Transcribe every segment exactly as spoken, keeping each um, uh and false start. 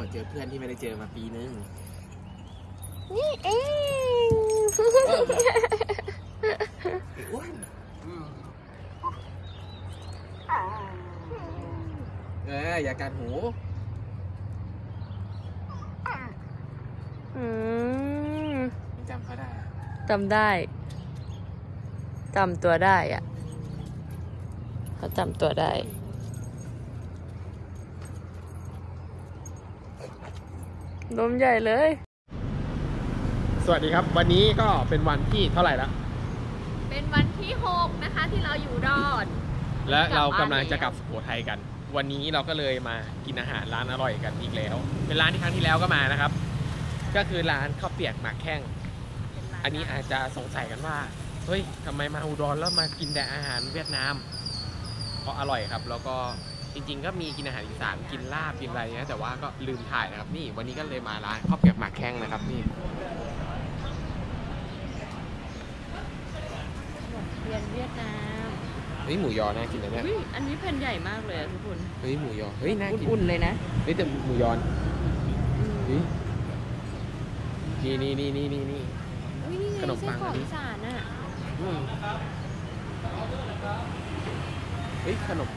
เจอเพื่อนที่ไม่ได้เจอมาปีนึงนี่เองอ้วนเอออย่ากัดหูอืมจำเขาได้จำได้จำตัวได้อ่ะเขาจำตัวได้นมใหญ่เลยสวัสดีครับวันนี้ก็เป็นวันที่เท่าไหร่แล้วเป็นวันที่หกนะคะที่เราอยู่ดอนและเรากำลังจะกลับสุโขทัยกันวันนี้เราก็เลยมากินอาหารร้านอร่อยกันอีกแล้วเป็นร้านที่ครั้งที่แล้วก็มานะครับก็คือร้านข้าวเปียกหมากแข้งอันนี้อาจจะสงสัยกันว่าเฮ้ยทำไมมาอุดรแล้วมากินแต่อาหารเวียดนามเพราะอร่อยครับแล้วก็จริงๆก็มีกินอาหารอีสานกินลาบกินอะไรเนี้ยแต่ว่าก็ลืมถ่ายนะครับนี่วันนี้ก็เลยมาร้านข้าวเปียกหมากแข้งนะครับนี่เรียนเวียดนามเฮ้ยหมูยอน่ากินนะเนี่ยอันนี้แผ่นใหญ่มากเลยทุกคนเฮ้ยหมูยอเฮ้ยน่ากินอุ่นๆเลยนะเฮ้ยแต่หมูยอนนี่นี่นี่นี่นี่นี่ขนมปังอันนี้เฮ้ยขนม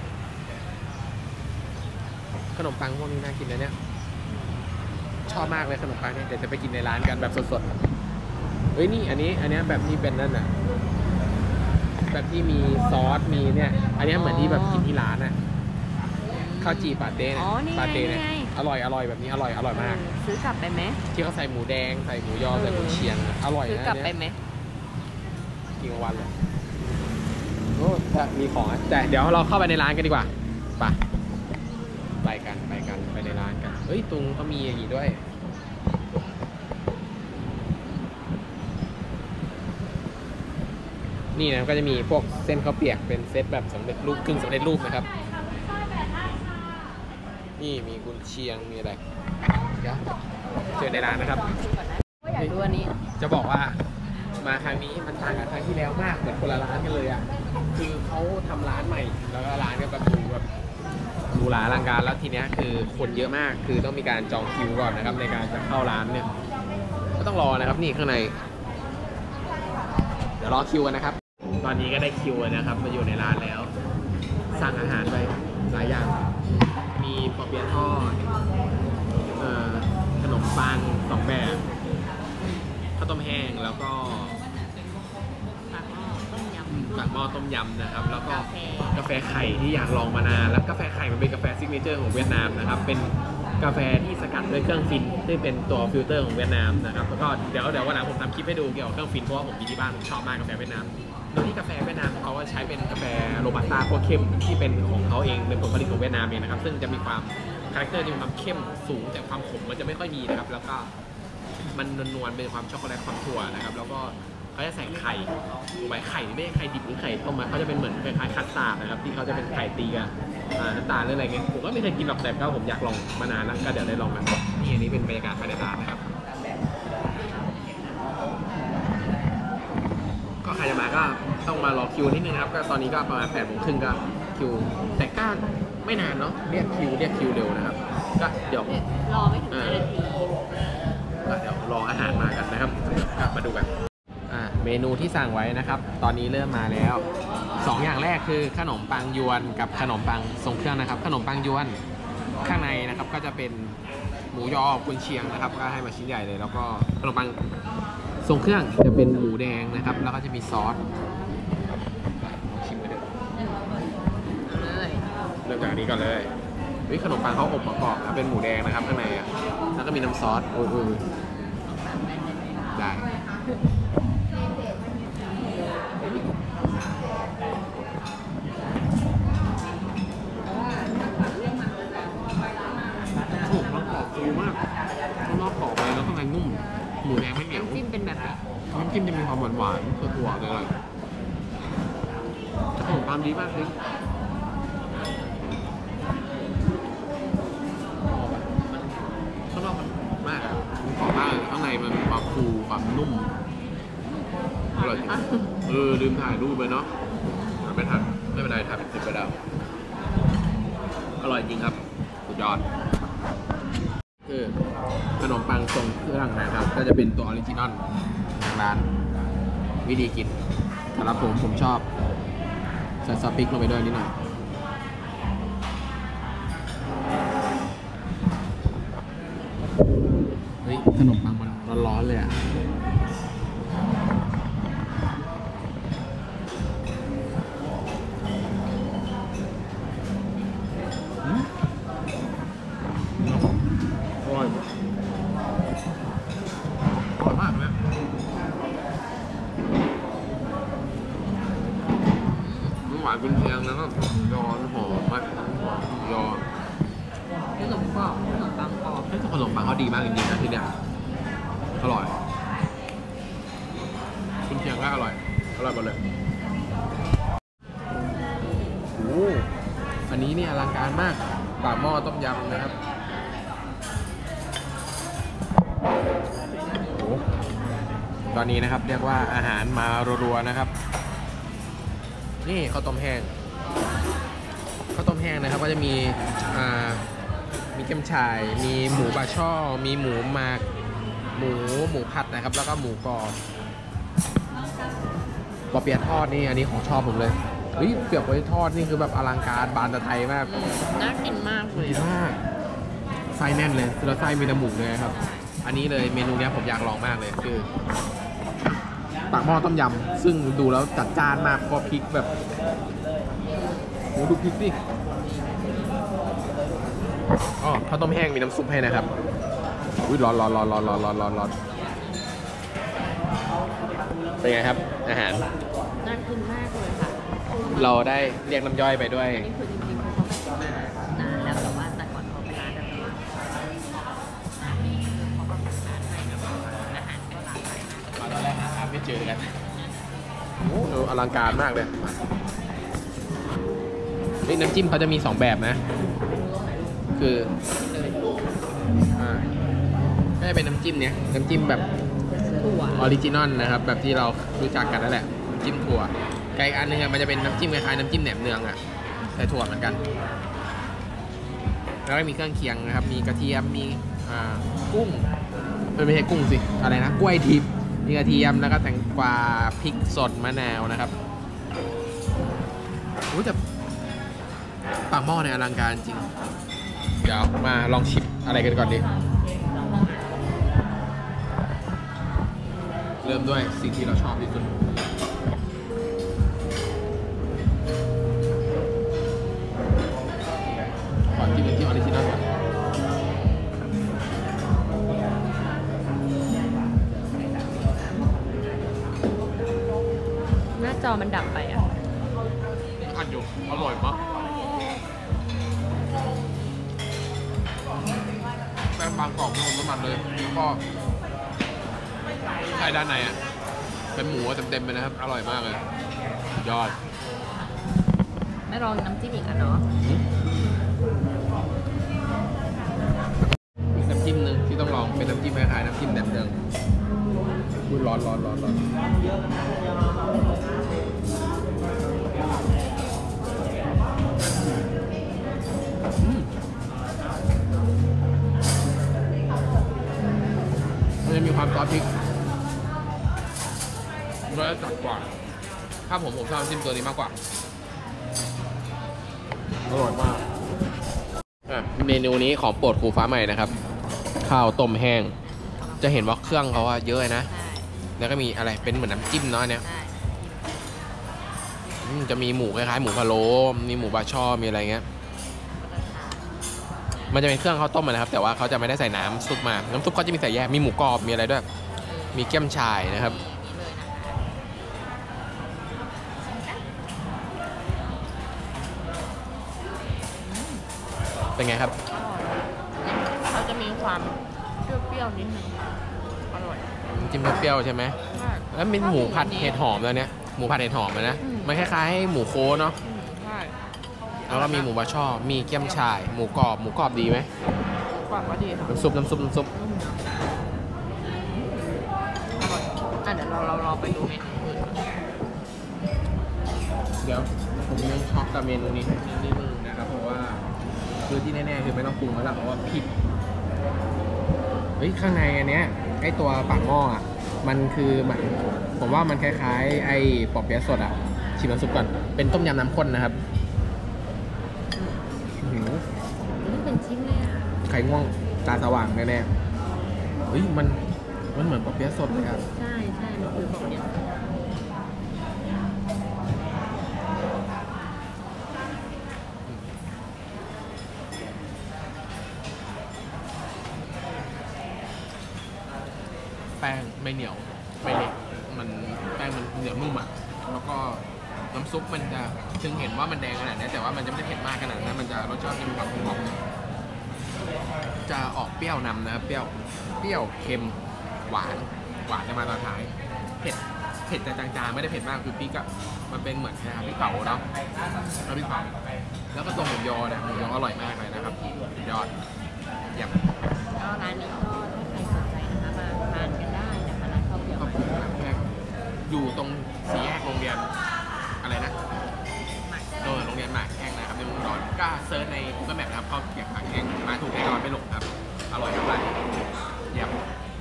ขนมปังพวกนี้น่ากินนะเนี่ยชอบมากเลยขนมปังเนี่ยเดี๋ยวจะไปกินในร้านกันแบบสดๆเฮ้ยนี่อันนี้อันนี้แบบที่เป็นนั่นน่ะแบบที่มีซอสมีเนี่ยอันนี้เหมือนที่แบบกินที่ร้านน่ะข้าวจีปาเต้ปาเต้เนี่ยอร่อยอร่อยแบบนี้อร่อยอร่อยมากซื้อกลับไปไหมที่เขาใส่หมูแดงใส่หมูยอใส่หมูเชียงอร่อยนะซื้อกลับไปไหมกินวันเลยโอ้ถ้ามีของแต่เดี๋ยวเราเข้าไปในร้านกันดีกว่าไปไปกันไปกันไปในร้านกันเฮ้ยตุงก็มีอย่างนี้ด้วยนี่นะก็จะมีพวกเส้นข้าวเปียกเป็นเซตแบบสำเร็จรูปครึ่งสำเร็จรูปนะครับนี่มีกุนเชียงมีอะไรเดี๋ยวเจอในร้านนะครับอยากดูอันนี้จะบอกว่ามาครั้งนี้มันต่างกับครั้งที่แล้วมากเหมือนคนละร้านกันเลยอ่ะคือเขาทำร้านใหม่แล้วก็ร้านก็แบบดูแบบดูหลาอลังการแล้วทีเนี้ยคือคนเยอะมากคือต้องมีการจองคิวก่อนนะครับในการจะเข้าร้านเนี่ยก็ต้องรอนะครับนี่ข้างในเดี๋ยวรอคิวกันนะครับตอนนี้ก็ได้คิวนะครับมาอยู่ในร้านแล้วสั่งอาหารไปหลายอย่างมีปอเปี๊ยะทอดขนมปังสองแบบข้าวต้มแห้งแล้วก็ปากหม้อต้มยำนะครับแล้วก็กาแฟไข่ที่อยากลองมานานแล้วกาแฟไข่มันเป็นกาแฟซิกเนเจอร์ของเวียดนามนะครับเป็นกาแฟที่สกัดด้วยเครื่องฟินที่เป็นตัวฟิลเตอร์ของเวียดนามนะครับแล้วก็เดี๋ยวเดี๋ยววันหลังผมทำคลิปให้ดูเกี่ยวกับเครื่องฟินเพราะว่าผมมีที่บ้านผมชอบมากกาแฟเวียดนามโดยที่กาแฟเวียดนามเขาก็ใช้เป็นกาแฟโรบัสต้าพวกเข้มที่เป็นของเขาเองเป็นผลผลิตของเวียดนามเองนะครับซึ่งจะมีความคาแรคเตอร์ที่มีความเข้มสูงแต่ความขมมันจะไม่ค่อยมีนะครับแล้วก็มันนวลๆเป็นความช็อกโกแลตความถั่วนะครับแล้วก็เขาจะใส่ไข่ลงไปไข่ไม่ใช่ไข่ดิบหรือไข่ต้มมาเขาจะเป็นเหมือนคล้ายๆคัสตาร์ดนะครับที่เขาจะเป็นไข่ตีกับน้ำตาลหรืออะไรเงี้ยผมก็ไม่เคยกินหรอกแต่ก็ผมอยากลองมานานแล้วก็เดี๋ยวได้ลองกันนี่อันนี้เป็นบรรยากาศภายในร้านนะครับก็ใครจะมาก็ต้องมารอคิวนิดนึงนะครับก็ตอนนี้ก็ประมาณแปดโมงครึ่งก็คิวแต่ก็ไม่นานเนาะเรียกคิวเรียกคิวเร็วนะครับก็เดี๋ยวรอไม่ถึงนาทีเดี๋ยวรออาหารมากันนะครับกลับมาดูกันเมนูที่สั่งไว้นะครับตอนนี้เริ่มมาแล้วสองอย่างแรกคือขนมปังยวนกับขนมปังทรงเครื่องนะครับขนมปังยวนข้างในนะครับก็จะเป็นหมูยอกุนเชียงนะครับก็ให้มาชิ้นใหญ่เลยแล้วก็ขนมปังทรงเครื่องจะเป็นหมูแดงนะครับแล้วก็จะมีซอสชิมไปเลยเริ่มจากนี้ก่อนเลยวิขนมปังเขาอบประกอบเป็นหมูแดงนะครับข้างในอ่ะแล้วก็มีน้ำซอสโอ้โหได้ถูกแล้วกรอบฟูมากข้างนอกกรอบไปแล้วข้างในนุ่มหมูแดงไม่เหนียวน้ำจิ้มเป็นแบบไหนน้ำจิ้มจะมีความหวานหวานถั่วๆเลยขนมปังดีมากเลยข้างนอกมันมากมันกรอบมากข้างในมันมีความฟูความนุ่มอร่อยเออลืมถ่ายรูปไปเนาะไม่ทันไม่เป็นไรถ่ายเป็นสิบกระดาษอร่อยจริงครับสุดยอดเออรื่องนะครับก็จะเป็นตัวออริจินอลทางร้านวิธีกินสำหรับผมผมชอบใส่ซอสพริกลงไปด้วยนิดหน่อยเฮ้ยขนมปังมันร้อนๆเลยอ่ะอร่อยอร่อยมากเลยหวานเป็นเพียงแล้วก็ยอหอมมากยอขนมกรอบขนมปังกรอบเฮ้ยขนมปังเขาดีมากจริงๆนะที่เนี่ยอร่อยคุณเชียงก็อร่อยอร่อยหมดเลยโอ้อันนี้เนี่ยอลังการมากปากหม้อต้มยำนะครับโอ้ตอนนี้นะครับเรียกว่าอาหารมารัวๆนะครับนี่ข้าวต้มแห้งข้าวต้มแห้งนะครับก็จะมีอ่ามีเกี๊ยมฉ่ายมีหมูบาช่อมีหมูหมักหมูหมูผัดนะครับแล้วก็หมูกรอบปอเปี๊ยะทอดนี่อันนี้ของชอบผมเลยเฮ้ยเปี๊ยะไว้ทอดนี่คือแบบอลังการบานตะไทยมากน่ากินมากเลยดีมากไส้แน่นเลยแล้วไส้มีแต่หมูเลยครับอันนี้เลยเมนูเนี้ยผมอยากลองมากเลยคือปากหม้อต้มยำซึ่งดูแล้วจัดจ้านมากเพราะพริกแบบโอ้ดูพริกดิอ๋อข้าวต้มแห้งมีน้ำซุปให้นะครับอุ้ยร้อนร้อนร้อนร้อนร้อนร้อนร้อนร้อนเป็นไงครับอาหารน่ากินมากเลยค่ะเราได้เรียกน้ำย่อยไปด้วยนี่คือจริงๆเขาเขาไม่ได้มานานแล้วแต่ว่าแต่ก่อนเขาไปร้านแบบนี้เขาก็มีร้านใหม่นะอาหารก็หลากหลายมากตอนแรกหาไม่เจอกันโอ้โหอลังการมากเลยนี่น้ำจิ้มเขาจะมีสองแบบนะคืออ่าก็จะเป็นน้ำจิ้มเนี้ยน้ำจิ้มแบบถั่วออริจินอลนะครับแบบที่เรารู้จักกันนั่นแหละน้ำจิ้มถั่วไก่อันนึงอะมันจะเป็นน้ำจิ้มคล้ายๆน้ำจิ้มแหนมเนืองอะใส่ถั่วเหมือนกันแล้วก็มีเครื่องเคียงนะครับมีกระเทียมมีอ่ากุ้งไม่ใช่กุ้งสิอะไรนะกล้วยทิพย์มีกระเทียมแล้วก็แตงกวาพริกสดมะนาวนะครับโอ้แต่ปากหม้อเนี่ยอลังการจริงเดี๋ยวมาลองชิมอะไรกันก่อนดิเริ่มด้วยสิ่งที่เราชอบที่สุดก่อนที่เป็นที่ออริจินอลก่อนหน้าจอมันดับไปอ่ะอันอยู่อร่อยมากแป้งบางกรอบไม่อมน้ำมันเลยแล้วก็ไข่ด้านในอ่ะเป็นหมูเต็มๆไปนะครับอร่อยมากเลยยอดไม่ลองน้ำจิ้มอีกอ่ะเนาะอีกน้ำจิ้มหนึ่งที่ต้องลองเป็นน้ำจิ้มคล้ายๆน้ำจิ้มแหนมเนืองอุ้ยร้อนร้อนร้อนร้อนมันจะมีความซอสพริกรสจัดกว่าถ้าผมผมชอบน้ำจิ้มตัวนี้มากกว่าอร่อยมากเมนูนี้ของโปรดครูฟ้าใหม่นะครับข้าวต้มแห้งจะเห็นว่าเครื่องเขาอะเยอะนะใช่แล้วก็มีอะไรเป็นเหมือนน้ำจิ้มเนาะเนี่ยใช่อืมจะมีหมูคล้ายๆหมูพะโล้มีหมูบาช่อมีอะไรเงี้ยมันจะเป็นเครื่องข้าวต้มนะครับแต่ว่าเขาจะไม่ได้ใส่น้ำซุปมาน้ำซุปเขาจะมีใส่แยกมีหมูกรอบมีอะไรด้วยมีเกี๊ยมฉ่ายนะครับเป็นไงครับเขาจะมีความเปรี้ยวๆนิดนึงอร่อยจิ้มเปรี้ยวๆใช่ไหมใช่แล้วมีหมูผัดเห็ดหอมแล้วเนี่ยหมูผัดเห็ดหอมนะมันคล้ายๆหมูโค้เนาะใช่แล้วก็มีหมูบาช่อมีเกี๊ยมฉ่ายหมูกรอบหมูกรอบดีไหมกรอบก็ดีค่ะน้ำซุปน้ำซุปน้ำซุปอร่อยอ่ะเดี๋ยวเราเรารอไปดูเมนูอื่นเดี๋ยวผมยังช็อกกับเมนูนี้นิดนึงนะครับเพราะว่าคือที่แน่ๆคือไม่ต้องปรุงแล้วล่ะเพราะว่าพริกเฮ้ยข้างในอันเนี้ยไอตัวปากหม้ออ่ะมันคือมันผมว่ามันคล้ายๆไอปอเปี๊ยะสดอ่ะชิมน้ำซุปก่อนเป็นต้มยำน้ำข้นนะครับมันเป็นชิ้นเลยอ่ะไข่ง่วงตาสว่างแน่ๆเฮ้ยมันมันเหมือนปอเปี๊ยะสดเลยครับใช่ใช่มันคือปอเปี๊ยะแป้งไม่เหนียวไม่เละมันแป้งมันเหนียวนุ่มอ่ะแล้วก็น้ำซุปมันจะถึงเห็นว่ามันแดงขนาดนี้แต่ว่ามันจะไม่ได้เผ็ดมากขนาดนั้นมันจะรสชาติมีความหอมจะออกเปรี้ยวนำนะครับเปรี้ยวเปรี้ยวเค็มหวานหวานจะมาตอนท้ายเผ็ดเผ็ดแต่จางๆไม่ได้เผ็ดมากคือพริกอะมันเป็นเหมือนพริกเผาเนาะแล้วพริกเผาแล้วก็ตัวหมูยอเนี่ยหมูยออร่อยมากเลยนะครับยอดเยี่ยมก็ร้านนี้ก็ถ้าใครสนใจนะคะมาทานกันได้นะคะร้านข้าวเปี๊ยะแค่อยู่ตรงสี่แยกโรงเรียนอะไรนะโดนโรงเรียนหมากแข้งนะครับในเมืองนอนก็เซิร์ชใน Google Map นะครับข้าวเปี๊ยะหมากแข้งมาถูกแน่นอนไม่หลงครับอร่อยครับร้านเยี่ยม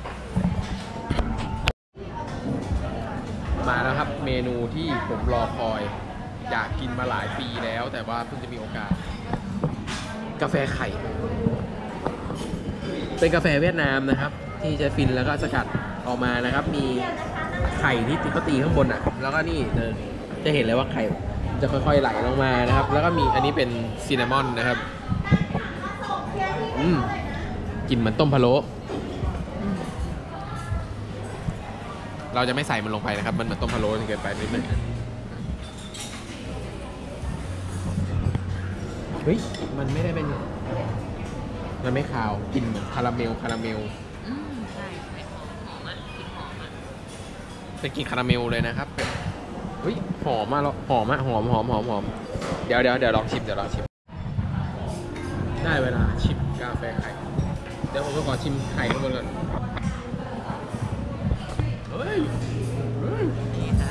มาแล้วครับเมนูที่ผมรอคอยอยากกินมาหลายปีแล้วแต่ว่าเพิ่งจะมีโอกาสกาแฟไข่เป็นกาแฟเวียดนามนะครับที่จะฟินแล้วก็สกัดออกมานะครับมีไข่ที่เขาตีข้างบนอ่ะแล้วก็นี่จะเห็นเลยว่าไข่จะค่อยๆไหลลงมานะครับแล้วก็มีอันนี้เป็นซินนามอนนะครับอืมกลิ่นเหมือนต้มพะโล้เราจะไม่ใส่มันลงไปนะครับมันเหมือนต้มพะโล้เกินไปนิดนึงเฮ้ยมันไม่ได้เป็นมันไม่คาวกลิ่นเหมือนคาราเมลคาราเมลอืมใช่ใช่หอมหอมอ่ะกลิ่นหอมอ่ะเป็นกลิ่นคาราเมลเลยนะครับเฮ้ยหอมมากแล้วหอมมากหอมหอมหอมหอมเดี๋ยวเดี๋ยวเดี๋ยวลองชิมเดี๋ยวลองชิมได้เวลาชิมกาแฟไข่เดี๋ยวผมก็ขอชิมไข่ข้างบนก่อนเฮ้ยนี่ค่ะ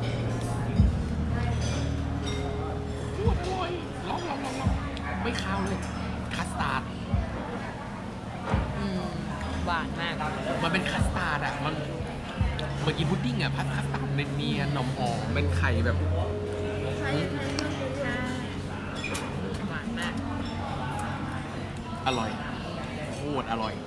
ลองลองลองลองไม่คาวเลยคัสตาร์ดอืมหวานมากมันเป็นคัสตาร์ดอ่ะมันเมื่อกี้พุดดิ้งอ่ะพัดคัสตาร์ดเนียนๆหอมหอมเป็นไข่แบบหวานมากอร่อยโคตรอร่อย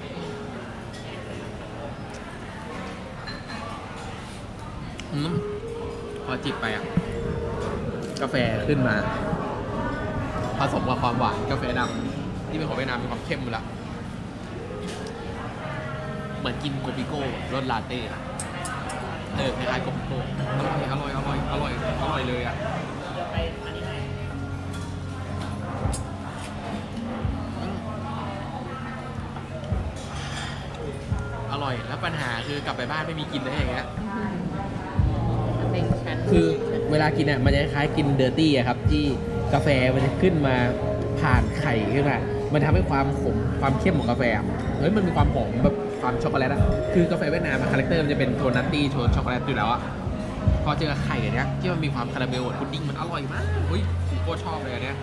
อืมพอจิบไปอ่ะกาแฟขึ้นมาผสมกับความหวานกาแฟดำที่เป็นของเวียดนามมีความเข้มละเหมือนกินโกปิโก้รสลาเต้เออคล้ายๆโกปิโก้อร่อยอร่อยอร่อยอร่อยอร่อยเลยอ่ะอร่อยแล้วปัญหาคือกลับไปบ้านไม่มีกินได้อย่างเงี้ยคือเวลากินอ่ะมันจะคล้ายกินเดอร์ตี้อะครับที่กาแฟมันจะขึ้นมาผ่านไข่ขึ้นมามันทำให้ความขมความเข้มของกาแฟเฮ้ยมันมีความหอมแบบความช็อกโกแลตอะคือกาแฟเวียดนามคาแรคเตอร์มันจะเป็นโทนนัตตี้โทนช็อกโกแลตอยู่แล้วอะพอเจอไข่เนี้ยที่มันมีความคาราเมลพุดดิ้งมันอร่อยมากเฮ้ยผมก็ชอบเลยอันเนี้ย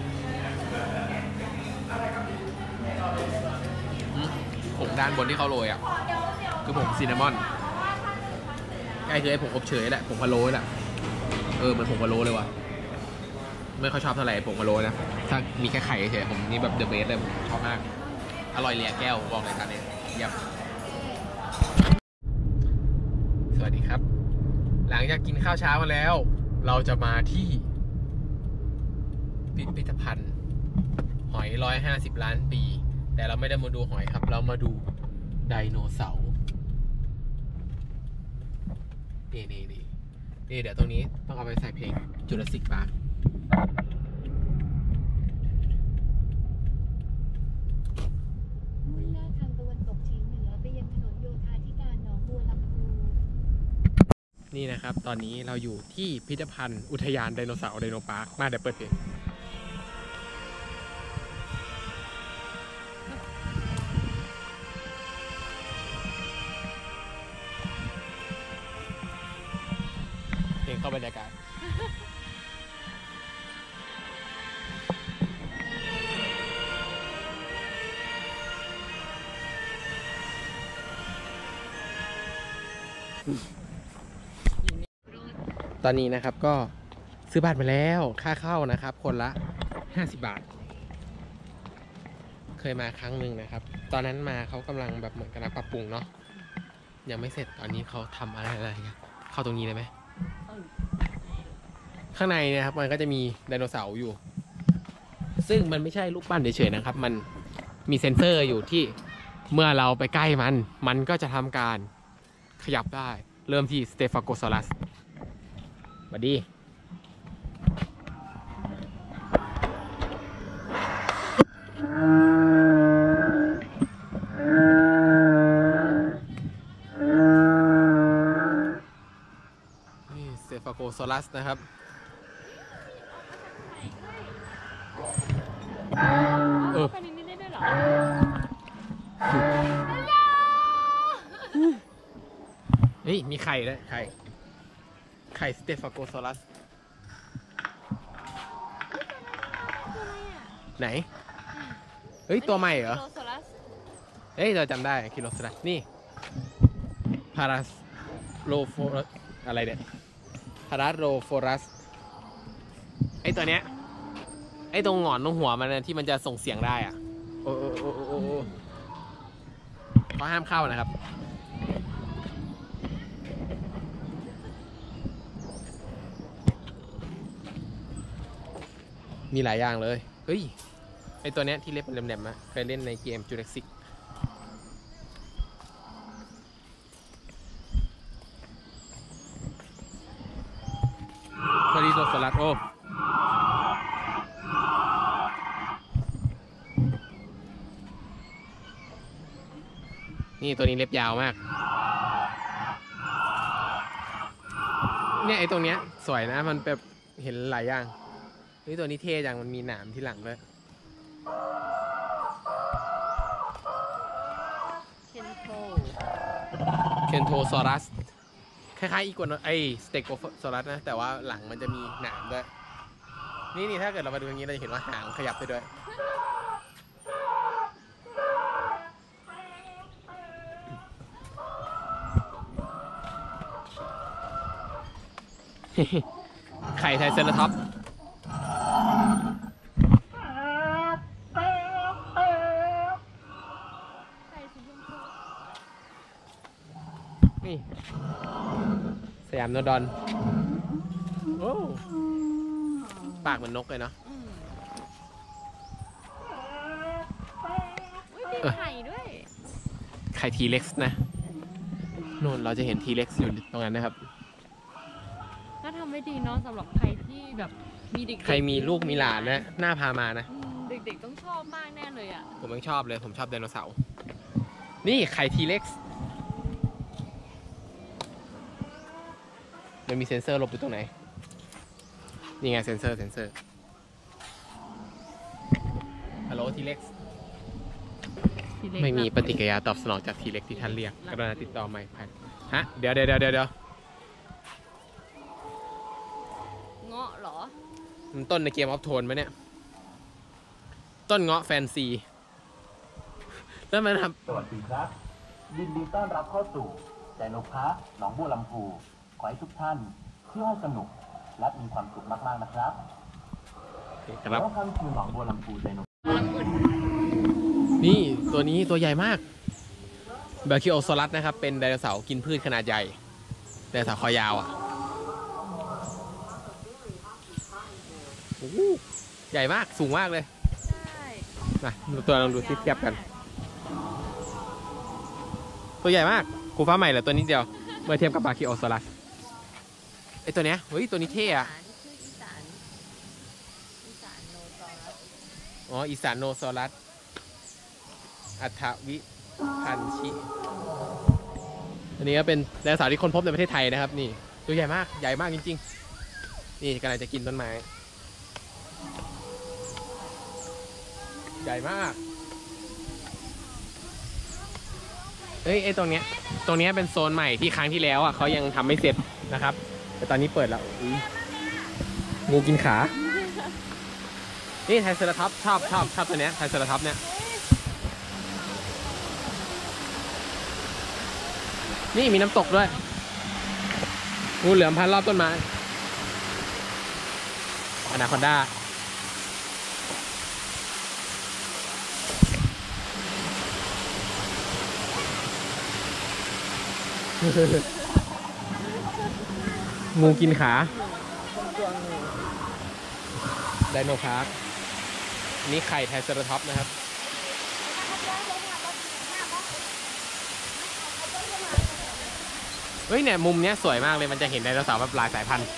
ผงด้านบนที่เขาโรยอะคือผงซินนามอนใกล้คือไอ้ผงอบเชยแหละผงพะโล้แหละเออมันผงพะโล้เลยว่ะไม่ค่อยชอบเท่าไหร่ผงพะโล้นะถ้ามีแค่ไข่เฉยผมนี่แบบเดอะเบสเลยผมชอบมากอร่อยเลียแก้วบอกเลยครับเนี่ยยับสวัสดีครับหลังจากกินข้าวเช้ามาแล้วเราจะมาที่พิพิธภัณฑ์หอยร้อยห้าสิบล้านปีแต่เราไม่ได้มาดูหอยครับเรามาดูไดโนเสาร์นี่นี่นี่นี่เดี๋ยวตรงนี้ต้องเอาไปใส่เพลงจูราสสิคพาร์คมุ่งหน้าทางตะวันตกเฉียงเหนือไปยังถนนโยธาธิการหนองบัวลำพูนี่นะครับตอนนี้เราอยู่ที่พิพิธภัณฑ์อุทยานไดโนเสาร์ไดโนพาร์คมาเดี๋ยวเปิดเพลงเพลงเข้าบรรยากาศตอนนี้นะครับก็ซื้อบัตรมาแล้วค่าเข้านะครับคนละห้าสิบบาทเคยมาครั้งหนึ่งนะครับตอนนั้นมาเขากำลังแบบเหมือนกำลังปรับปรุงเนาะยังไม่เสร็จตอนนี้เขาทำอะไรอะไรกันเข้าตรงนี้ได้ไหมข้างในนะครับมันก็จะมีไดโนเสาร์อยู่ซึ่งมันไม่ใช่รูปปั้นเฉยๆนะครับมันมีเซ็นเซอร์อยู่ที่เมื่อเราไปใกล้มันมันก็จะทำการขยับได้เริ่มที่สเตฟาโกซอรัสสวัสดีนี่สเตฟาโกซอรัสนะครับเออเฮ้ยมีไข่ด้วยไข่ไข่สเตฟาโกซอรัสไหนเฮ้ยตัวใหม่เหรอเฮ้ยเราจำได้คิโลซอรัสนี่พาราสโลโฟรัสอะไรเนี่ยพาราโลโฟรัสไอตัวเนี้ยไอตรงหงอนตรงหัวมันนะที่มันจะส่งเสียงได้อ่ะโอ้โอ้โอ้โอ้โอ้เขาห้ามเข้านะครับมีหลายอย่างเลยเฮ้ยไอตัวเนี้ยที่เล็บมันแหลมๆอะเคยเล่นในเกมจูราสสิกพอดีโซสลัดโอนี่ตัวนี้เล็บยาวมากเนี่ยไอตรงเนี้ยสวยนะมันแบบเห็นหลายอย่างนี่ตัวนี้เท่จังมันมีหนามที่หลังด้วยเคนโทเคนโทซอรัสคล้ายๆอีกวาไอสเตโกซอรัสนะแต่ว่าหลังมันจะมีหนามด้วยนี่นี่ถ้าเกิดเรามาดูอย่างนี้เราจะเห็นว่าหางขยับไปด้วยไข่ไทเซอราท็อปส์นี่สยามโนดอนโอ้ปากเหมือนนกเลยเนาะมีไข่ด้วยไข่ทีเล็กซ์นะนู่นเราจะเห็นทีเล็กซ์อยู่ตรงนั้นนะครับก็ทำไม่ดีเนาะสำหรับใครที่แบบมีเด็กใครมีลูกมีหลานนะน่าพามานะเด็กๆต้องชอบมากแน่เลยอ่ะผมยังชอบเลยผมชอบไดโนเสาร์นี่ไข่ทีเล็กซ์มันมีเซ็นเซอร์หลบอยู่ตรงไหนนี่ไงเซ็นเซอร์เซ็นเซอร์ฮัลโหลทีเล็กซ์ไม่มีปฏิกิริยาตอบสนองจากทีเล็กที่ท่านเรียกกรุณาติดต่อใหม่ภายฮะเดี๋ยวเดี๋ยวเดี๋ยวเดี๋ยวเงาะเหรอมันต้นในเกมออฟโทนไหมเนี่ยต้นเงาะแฟนซีแล้วมันทำสวัสดีครับยินดีต้อนรับเข้าสู่ไดโนพาร์คหนองบัวลำพูขอให้ทุกท่านเที่ยวสนุกและมีความสุขมากๆนะครับครับแล้วคำคือหนองบัวลำพูไดโนนี่ตัวนี้ตัวใหญ่มากเบลคิโอซอรัสนะครับเป็นไดโนเสาร์กินพืชขนาดใหญ่ไดโนเสาร์คอยาวอ่ะใหญ่มากสูงมากเลยมาดูตัวลองดูที่เทียบกันตัวใหญ่มากคูฟ้าใหม่เหลือตัวนิดเดียวเมื่อเทียบกับบาคิโอซอรัสไอตัวเนี้ยเฮ้ยตัวนี้เท่อะอ๋ออีสานโนซอรัสอัฐวิพันชิอันนี้ก็เป็นไดโนเสาร์ที่คนพบในประเทศไทยนะครับนี่ตัวใหญ่มากใหญ่มากจริงๆนี่กำลังจะกินต้นไม้ใหญ่มากเอ้ยไอตรงเนี้ยตรงเนี้ยเป็นโซนใหม่ที่ครั้งที่แล้วอ่ะเขายังทำไม่เสร็จนะครับแต่ตอนนี้เปิดแล้วงูกินขานี่ไทรเซราท็อปส์ชอบชอบชอบตัวเนี้ยไทรเซราท็อปส์เนี่ยนี่มีน้ำตกด้วยงูเหลือมพันรอบต้นไม้อนาคอนด้างูกินขาไดโนพาร์คนี่ไข่ไทรเซราท็อปส์นะครับเฮ้ยเนี่ยมุมเนี้ยสวยมากเลยมันจะเห็นไดโนเสาร์แบบหลายสายพันธุ์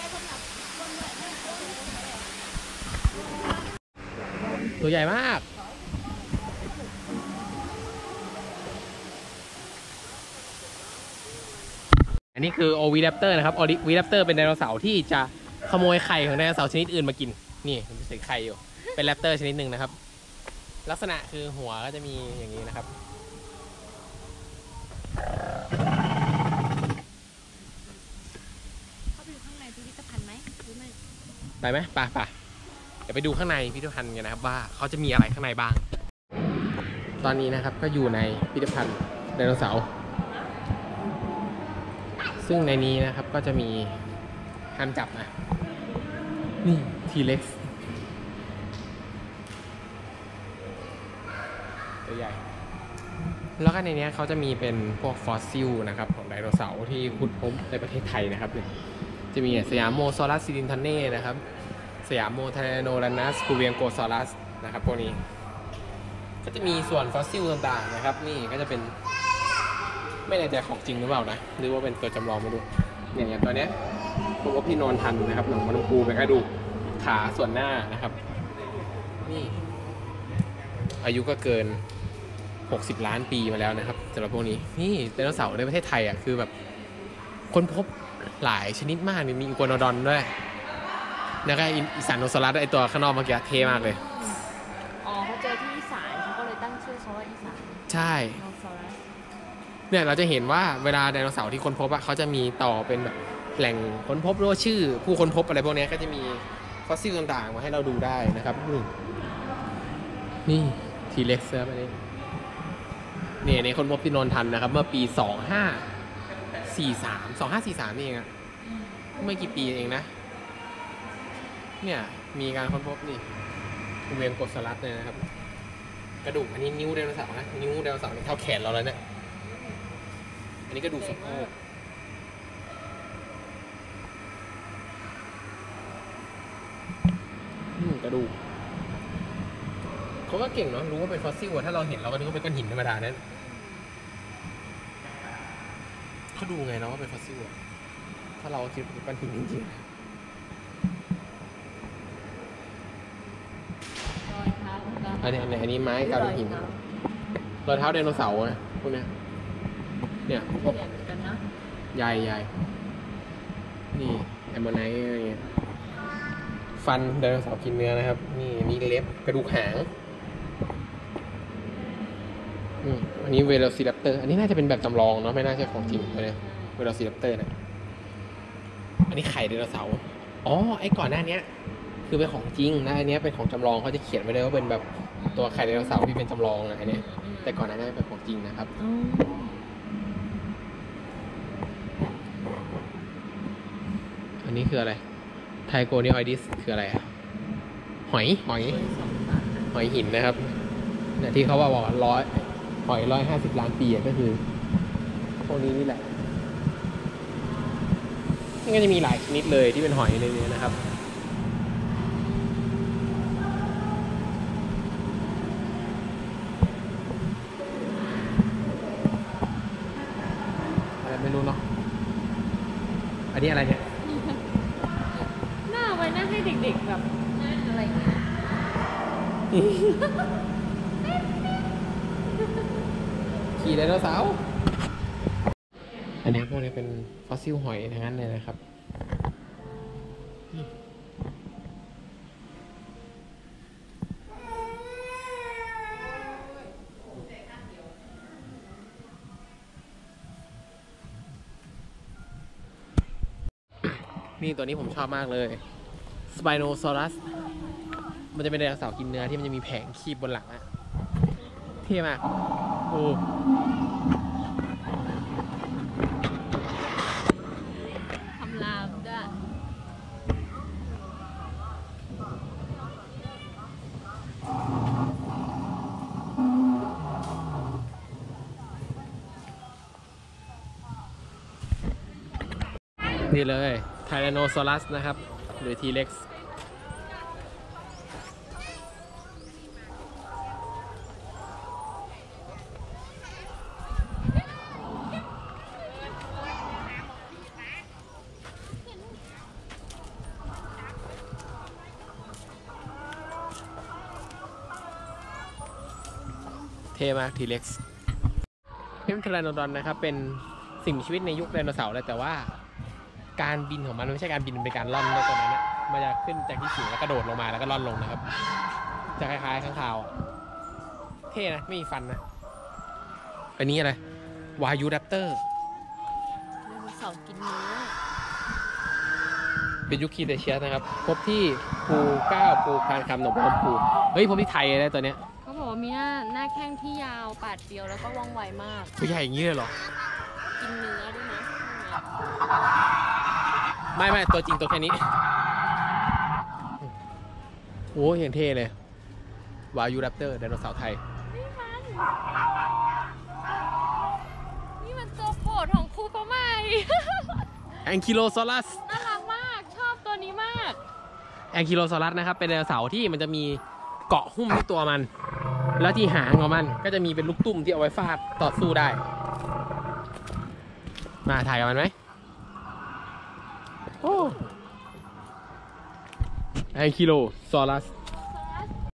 ตัวใหญ่มากอันนี้คือโอวีแรปเตอร์นะครับโอวีแรปเตอร์เป็นไดโนเสาร์ที่จะขโมยไข่ของไดโนเสาร์ชนิดอื่นมากินนี่มันเป็นไข่อยู่เป็นแรปเตอร์ชนิดหนึ่งนะครับลักษณะคือหัวก็จะมีอย่างนี้นะครับเข้าไปดูข้างในพิพิธภัณฑ์ไหมหรือไม่ไปไหมไปไปเดี๋ยวไปดูข้างในพิพิธภัณฑ์กันนะครับว่าเขาจะมีอะไรข้างในบ้างตอนนี้นะครับก็อยู่ในพิพิธภัณฑ์ไดโนเสาร์ซึ่งในนี้นะครับก็จะมีห้ามจับนะนี่ทีเล็กซ์ตัวใหญ่แล้วก็ในนี้เขาจะมีเป็นพวกฟอสซิลนะครับของไดโนเสาร์ที่ขุดพบในประเทศไทยนะครับจะมีสยามโมซอรัสซิลินทันเน่นะครับสยามโมไทโนรันัสคูเวียงโกซอรัสนะครับพวกนี้ก็จะมีส่วนฟอสซิลต่างๆนะครับนี่ก็จะเป็นไม่แน่ใจของจริงหรือเปล่านะหรือว่าเป็นตัวจำลองไม่รู้เนี่ยอย่างตัวเนี้ยพวกพี่นอนทันนะครับหนังมันปูเป็นกระดูกขาส่วนหน้านะครับนี่อายุก็เกินหกสิบล้านปีมาแล้วนะครับสำหรับพวกนี้นี่ไดโนเสาร์ในประเทศไทยอ่ะคือแบบค้นพบหลายชนิดมากมีอีกัวโนดอนด้วยแล้วก็อีสานโนซอรัสไอตัวข้างนอกเมื่อกี้เท่มากเลยอ๋อเขาเจอที่อีสานเขาก็เลยตั้งชื่อเขาว่าอีสานใช่โนซอรัสเนี่ยเราจะเห็นว่าเวลาไดโนเสาร์ที่ค้นพบอะเขาจะมีต่อเป็นแบบแหล่งค้นพบหรือว่าชื่อผู้ค้นพบอะไรพวกนี้ก็จะมีฟอสซิลต่างๆมาให้เราดูได้นะครับนี่นี่ทีเล็กซ์ครับอันนี้เนี่ยในค้นพบที่นนทันนะครับเมื่อปีสองห้าสี่สาม สองห้าสี่สามนี่เองอะไม่กี่ปีเองนะเนี่ยมีการค้นพบนี่เวียงโกซอรัสเนี่ยนะครับกระดูกอันนี้นิ้วไดโนเสาร์นะนิ้วไดโนเสาร์เท่าแขนเราเลยเนี่ยอันนี้กระดูกสะโพกกระดูกเขาก็เก่งเนาะรู้ว่าเป็นฟอสซิลถ้าเราเห็นเราก็นึกว่าเป็นก้อนหินธรรมดาเนี่ยเขาดูไงเนาะว่าเป็นฟอสซิลถ้าเราคิดเป็นก้อนหินจริงๆอันนี้อันนี้อันนี้ไม้กาวหินรอยเท้าไดโนเสาร์นะพวกเนี้ยเนี่ยพวกใหญ่ใหญ่นี่แอมโมไนท์อะไรเงี้ยฟันไดโนเสาร์กินเนื้อนะครับนี่มีเล็บกระดูกหางอันนี้เวโรซิรัปเตอร์อันนี้น่าจะเป็นแบบจำลองเนาะไม่น่าใช่ของจริงตัวเนี้ยเวโรซิรัปเตอร์นะอันนี้ไข่ไดโนเสาร์อ๋อไอ้ก่อนหน้านี้คือเป็นของจริงนะอันนี้เป็นของจำลองเขาจะเขียนไว้เลยว่าเป็นแบบตัวไข่ไดโนเสาร์ที่เป็นจำลองนะอันนี้แต่ก่อนหน้านี้เป็นของจริงนะครับอันนี้คืออะไรไทโกนิออยดิสคืออะไรอะหอยหอยหอยหินนะครับเนี่ยที่เขาว่าบอกร้อยหอยร้อยห้าสิบล้านปีก็คือพวกนี้นี่แหละนี่ก็จะมีหลายชนิดเลยที่เป็นหอยในนี้นะครับอะไรไม่รู้เนาะอันนี้อะไรเนี่ยหน้าไว้น่าให้เด็กๆแบบอะไรเงี้ยขี่ไดโนเสาร์อันนี้พวกนี้เป็นฟอสซิลหอยทั้งนั้นเลยนะครับนี่ตัวนี้ผมชอบมากเลยสไปโนซอรัสมันจะเป็นไดโนเสาร์กินเนื้อที่มันจะมีแผงคีบบนหลังอะเท่มากโอ้คำรามนี่เลยไทแรนโนซอรัสนะครับหรือ ที เร็กซ์ เท่มาก ที เร็กซ์ เพมทรานโนดอนนะครับเป็นสิ่งมีชีวิตในยุคไดโนเสาร์เลยแต่ว่าการบินของมันไม่ใช่การบินเป็นการล่อนในตัวนั้นนะมันจะขึ้นจากที่สูงแล้วกระโดดลงมาแล้วก็ล่อนลงนะครับจะคล้ายๆข้างคาวเท่นะไม่มีฟันนะอันนี้อะไรวายูแรปเตอร์ไดโนเสาร์กินเนื้อเป็นยุคคีเดเชียสนะครับพบที่ภูเก้าภูพานคำหนองบัวลำพูเฮ้ยพบที่ไทยเลยตัวเนี้ยเขาบอกว่ามีหน้าหน้าแข้งที่ยาวปาดเดียวแล้วก็ว่องไวมากตัวใหญ่อย่างนี้เลยเหรอกินเนื้อด้วยนะไม่ไม่ตัวจริงตัวแค่นี้โอ้เห็นเท่เลยวายูแรปเตอร์ไดโนเสาร์ไทยนี่มัน นี่มันตัวโปรดของครูเขาใหม่แองคิโลซอรัสน่ารักมาก ชอบตัวนี้มากแองคิโลซอรัสนะครับเป็นไดโนเสาร์ที่มันจะมีเกาะหุ้มที่ตัวมัน แล้วที่หางของมันก็จะมีเป็นลูกตุ้มที่เอาไว้ฟาดต่อสู้ได้ มาถ่ายกับมันไหมโอ้แองคิโลซอรัส